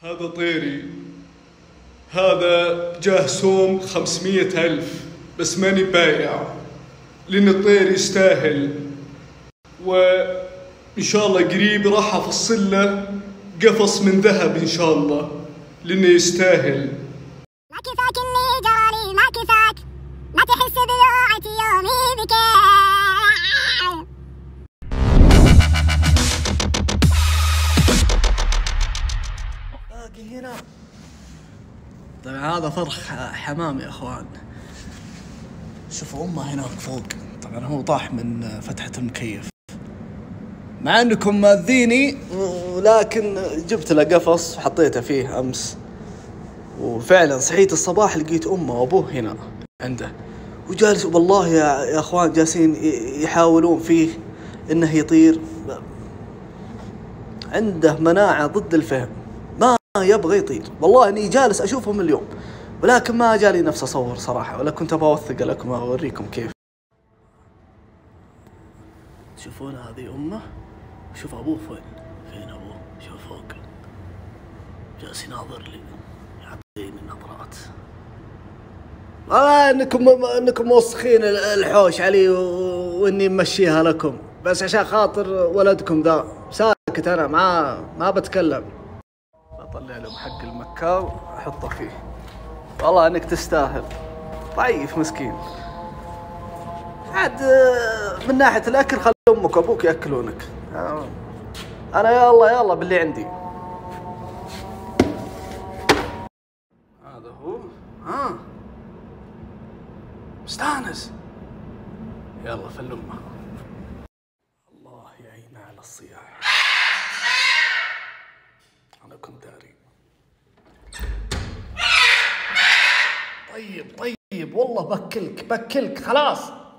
هذا طيري، هذا جاه سوم 500,000 بس ماني بايع لأن الطير يستاهل، وإن شاء الله قريب راح أفصل له قفص من ذهب إن شاء الله لأنه يستاهل. ما كفاك اللي جرالي، ما كفاك ما تحس بلوعة يومي بكيف. باقي هنا. طبعا هذا فرخ حمام يا اخوان، شوفوا امه هناك فوق. طبعا هو طاح من فتحة المكيف، مع انكم ماذيني، ولكن جبت له قفص وحطيته فيه امس، وفعلا صحيت الصباح لقيت امه وابوه هنا عنده، وجالس والله يا اخوان جالسين يحاولون فيه انه يطير. عنده مناعة ضد الفهم، ما يبغى يطير. والله اني جالس اشوفهم اليوم، ولكن ما جالي نفس اصور صراحة، ولا كنت بوثق لكم اوريكم كيف. تشوفون هذه امه، شوف ابوه فين ابوه، شوف فوق جالس يناظر لي يعطيني نظرات. انكم موسخين الحوش علي واني ممشيها لكم بس عشان خاطر ولدكم ذا. ساكت انا ما بتكلم. بطلع لهم حق المكاو احطه فيه. والله انك تستاهل، ضعيف مسكين. عاد من ناحية الاكل خلي امك وابوك ياكلونك، انا يلا باللي عندي. هذا هو. مستانس. يلا فلمه. الله يعينه على الصياح. انا كنت داري. طيب والله بكلك خلاص.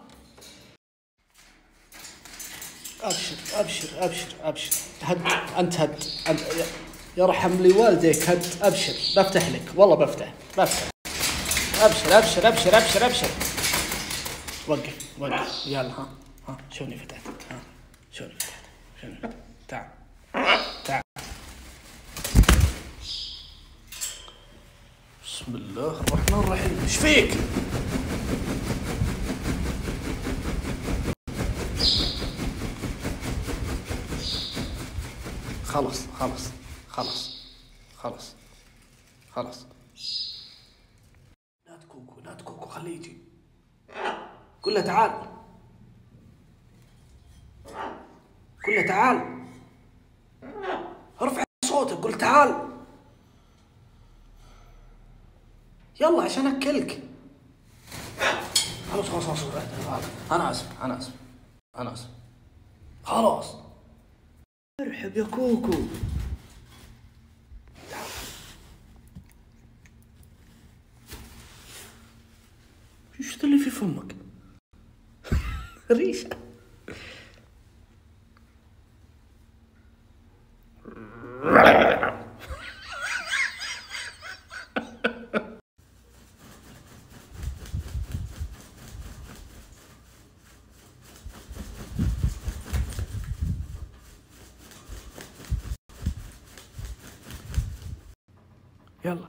ابشر هد انت يرحم لي والديك. هد ابشر، بفتح لك والله بفتح. ابشر. وقف يلا. ها شلوني فتحت. تعال. بسم الله الرحمن الرحيم. ايش فيك؟ خلاص. لا تكوكو خليه يجي. قل له تعال. ارفع صوتك، قل تعال يلا عشان اكلك. خلاص انا اسف. خلاص ارحب يا كوكو. تعال. ايش اللي في فمك؟ ريشه. يلا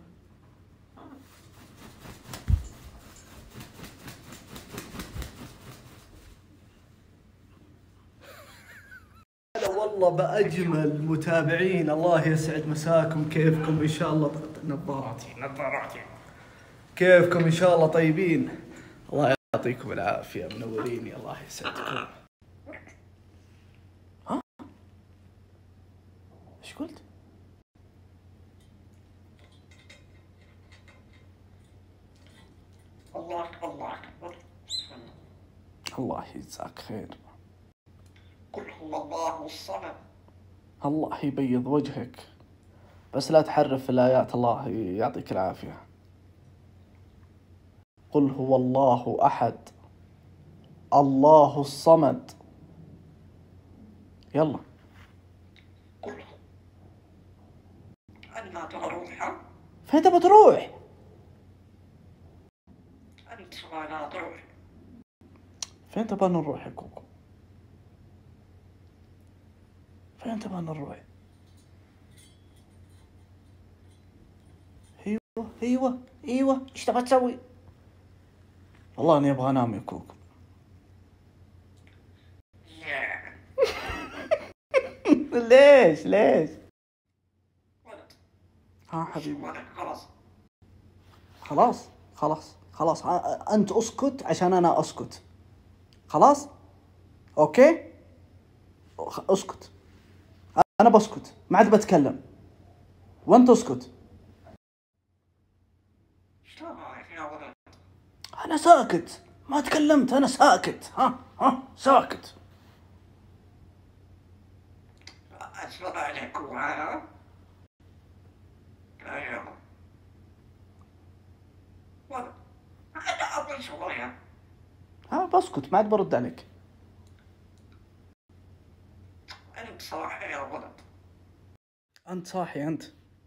والله بأجمل متابعين، الله يسعد مساكم. كيفكم إن شاء الله؟ نظاراتي كيفكم إن شاء الله؟ طيبين؟ الله يعطيكم العافية، منورين، الله يسعدكم. ها إيش قلت؟ الله يجزاك خير. قل هو الله الصمد. الله يبيض وجهك، بس لا تحرف في الآيات، الله يعطيك العافية. قل هو الله أحد الله الصمد. يلا. قل أنا تروح. فين تبى تروح؟ أنت ما تروح. فين تبى نروح يا كوكو؟ فين تبى نروح؟ ايوه ايش تبغى تسوي؟ والله اني ابغى انام يا كوكو. ليش ولد. ها حبيبي؟ ولد خلاص. خلاص انت اسكت عشان انا اسكت. خلاص اوكي اسكت. انا بسكت ما عاد بتكلم وانت اسكت. شلون يا ولد؟ انا ساكت ما تكلمت. انا ساكت. ها ساكت. أسمع عليك وعلى أيوه ولد. أنا أبغى شوية. بسكت ما عاد برد عليك. أنت صاحي يا ولد. انت صاحي انت.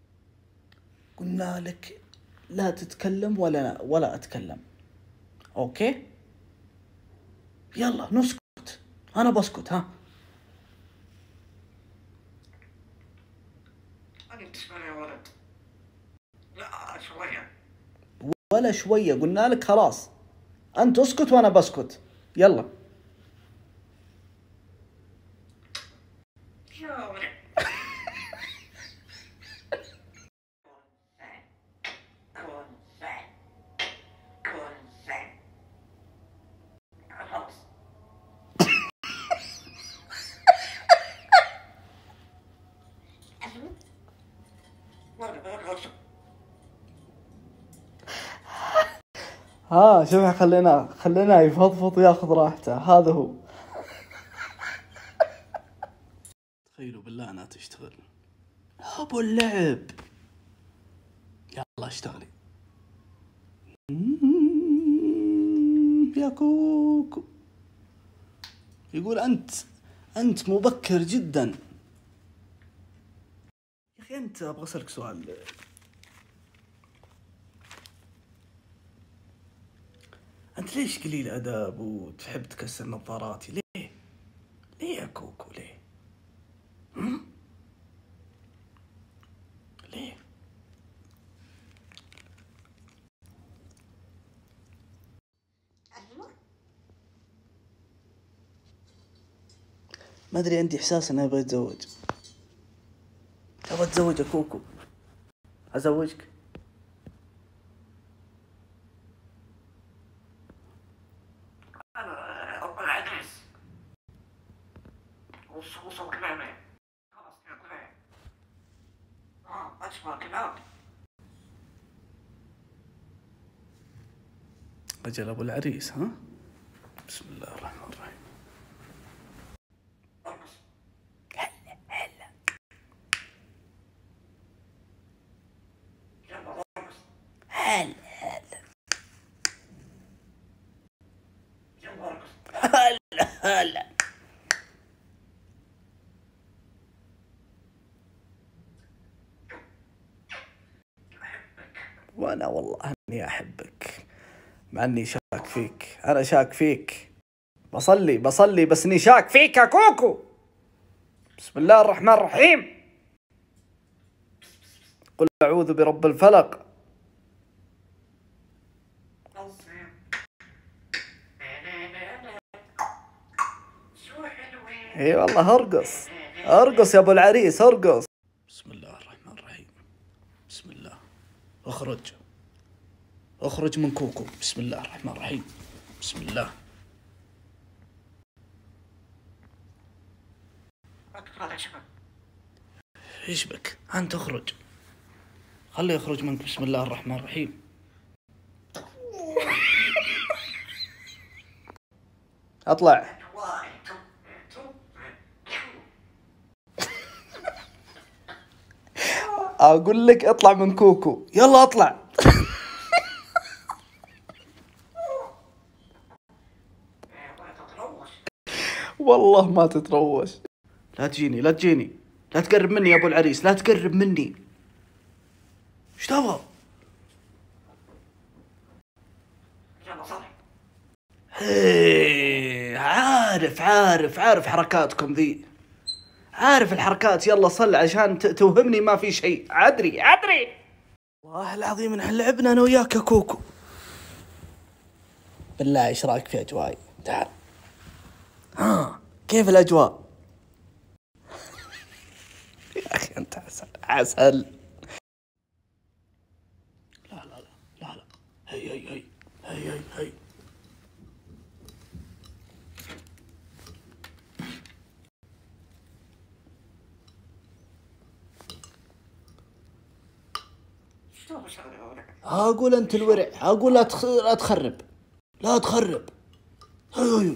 قلنا لك لا تتكلم ولا اتكلم. اوكي يلا نسكت. انا بسكت. ها أنت تسمع يا ولد. لا شوية. ولا شوية. قلنا لك خلاص انت اسكت وانا بسكت. يلا يا ولد. كن زين. خلاص. شوف خلينا يفضفض وياخذ راحته. هذا هو. تخيلوا بالله انا تشتغل ابو اللعب. يلا اشتغلي يا كوكو. يقول انت مبكر جدا. يا اخي انت ابغى اسالك سؤال. انت ليش قليل ادب وتحب تكسر نظاراتي؟ ليه يا كوكو ليه؟ ليه؟ ما ادري عندي احساس اني ابغى اتزوج. ابغى اتزوج يا كوكو. ازوجك. أنا أبغى عريس. وصوص كلامي. خلاص يا كلام. أسمع كلام. اجل ابو العريس. ها بسم الله الرحمن الرحيم. ارقص. يلا ارقص. هلا يلا ارقص. هلا. وانا والله اني احبك مع اني شاك فيك. انا شاك فيك. بصلي بس اني شاك فيك يا كوكو. بسم الله الرحمن الرحيم. قل اعوذ برب الفلق. اي والله ارقص يا ابو العريس ارقص. بسم الله الرحمن الرحيم. بسم الله. اخرج من كوكو. بسم الله الرحمن الرحيم. بسم الله. ايش بك؟ انت اخرج. خليه يخرج منك. بسم الله الرحمن الرحيم. اطلع. اقول لك اطلع من كوكو. يلا اطلع. والله ما تتروش. لا تجيني لا تقرب مني يا ابو العريس. لا تقرب مني. ايش تبغى؟ عارف حركاتكم ذي. عارف الحركات. يلا صل عشان توهمني ما في شيء. ادري والله العظيم إن لعبنا أنا وياك يا كوكو. بالله إيش رأيك في أجوائي؟ تعال. ها كيف الأجواء؟ يا أخي أنت عسل عسل. لا لا لا لا لا. هي هي هي هي هي هي. شلون بسوي الورع؟ أقول أنت الورع، أقول لا تخرب، لا تخرب. هي هي.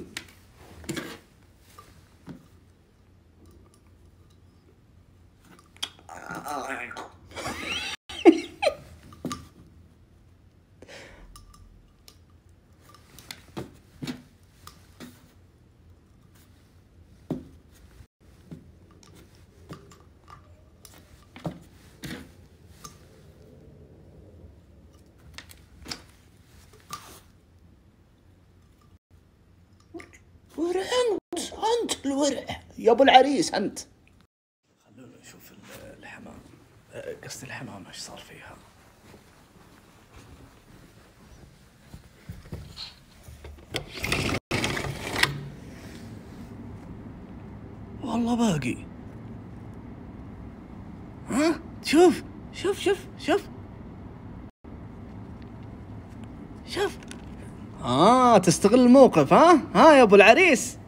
ورع أنت الورع يا أبو العريس أنت. خلونا نشوف الحمام، قصدي الحمام إيش صار فيها. والله باقي. ها شوف شوف شوف شوف شوف. تستغل الموقف. ها يا ابو العريس.